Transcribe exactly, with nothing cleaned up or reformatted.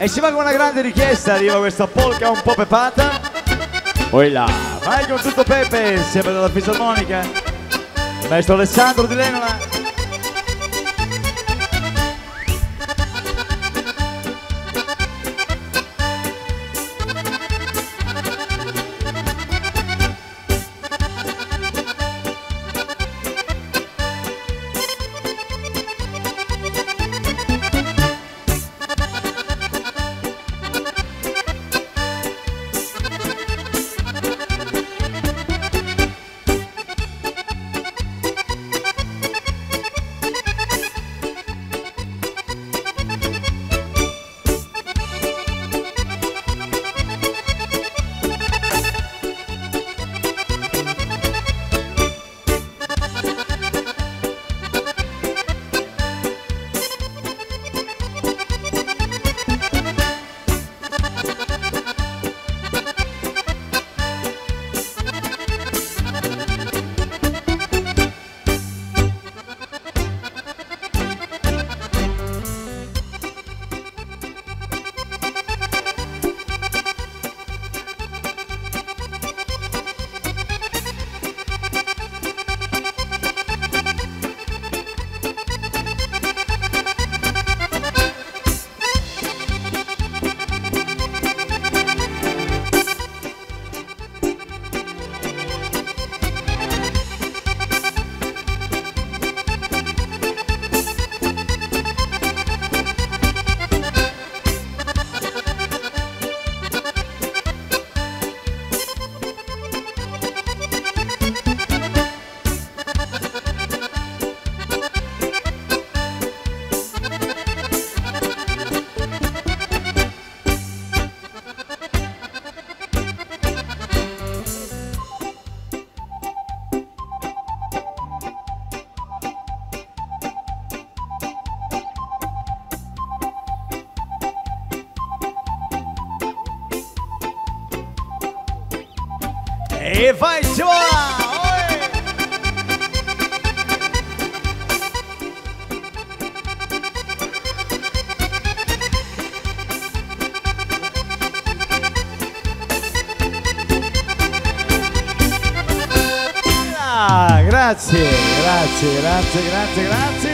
E si va con una grande richiesta, arriva questa polka un po' pepata. Poi là, vai con tutto Pepe, sempre dalla fisarmonica. Maestro Alessandro Di Lenola. E vai, si vola! Ah, grazie, grazie, grazie, grazie, grazie.